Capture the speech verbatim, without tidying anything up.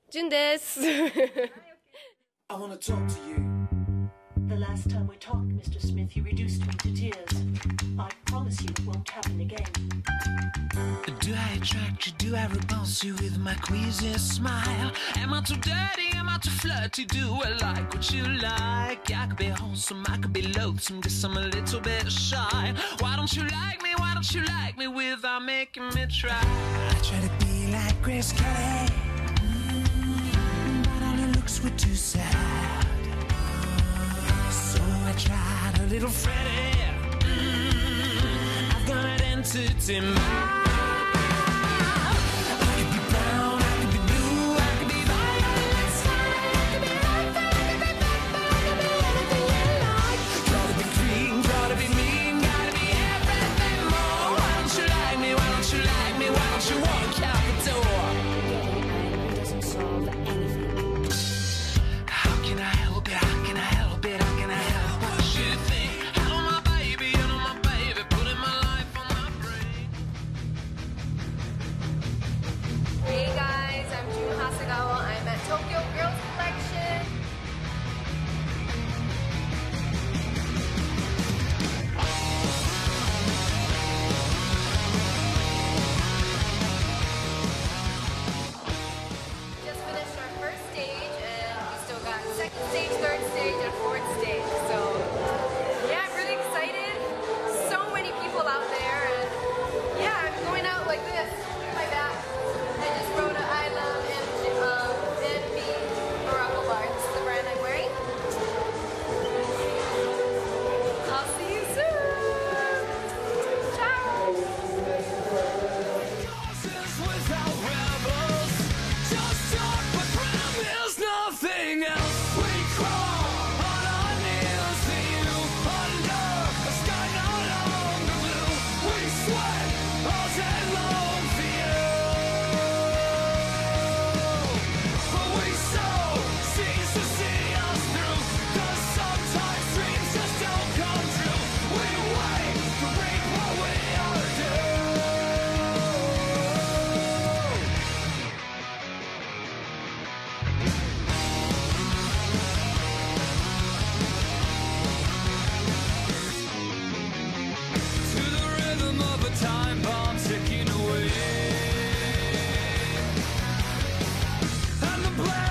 Jun desu. I want to talk to you. The last time we talked, Mister Smith, you reduced me to tears. I promise you it won't happen again. Do I attract you? Do I repulse you with my queasy smile? Am I too dirty? Am I too flirty? Do I like what you like? I could be wholesome, I could be loathsome, guess I'm a little bit shy. Why don't you like me? Why don't you like me without making me try? I try to be like Grace Kelly, mm, but all her looks were too sad. So I tried a little Freddie. Mm, I've got an entity mind. Stage, third stage, and fourth stage. So yeah, I'm really excited. So many people out there, and yeah, I'm going out like this. Look at my back. I just wrote a I love M G, um, N B Morocco bar. This is the brand I'm wearing. I'll see you soon. Ciao. Nothing else. Time bomb ticking away, and the black